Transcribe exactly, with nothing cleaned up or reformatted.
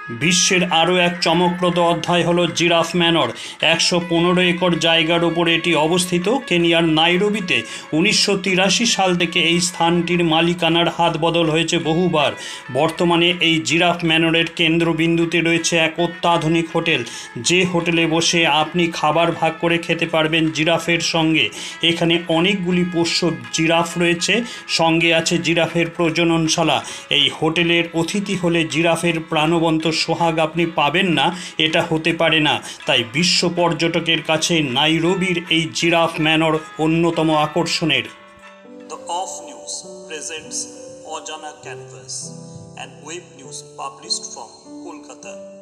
বিশ্বের আরও এক চমকপ্রদ অধ্যায় হলো জিরাফ ম্যানর। একশো পনেরো একর জায়গার উপরে এটি অবস্থিত কেনিয়ার নাইরোবিতে। উনিশশো তিরাশি সাল থেকে এই স্থানটির মালিকানার হাত বদল হয়েছে বহুবার। বর্তমানে এই জিরাফ ম্যানরের কেন্দ্রবিন্দুতে রয়েছে এক অত্যাধুনিক হোটেল, যে হোটেলে বসে আপনি খাবার ভাগ করে খেতে পারবেন জিরাফের সঙ্গে। এখানে অনেকগুলি পোষ্য জিরাফ রয়েছে, সঙ্গে আছে জিরাফের প্রজননশালা। এই হোটেলের অতিথি হলে জিরাফের প্রাণবন্ত সোহাগ আপনি পাবেন না, এটা হতে পারে না। তাই বিশ্ব পর্যটকের কাছে নাইরোবির এই জিরাফ ম্যানর অন্যতম আকর্ষণের। The Off News presents Ojana Canvas, an web news published from Kolkata.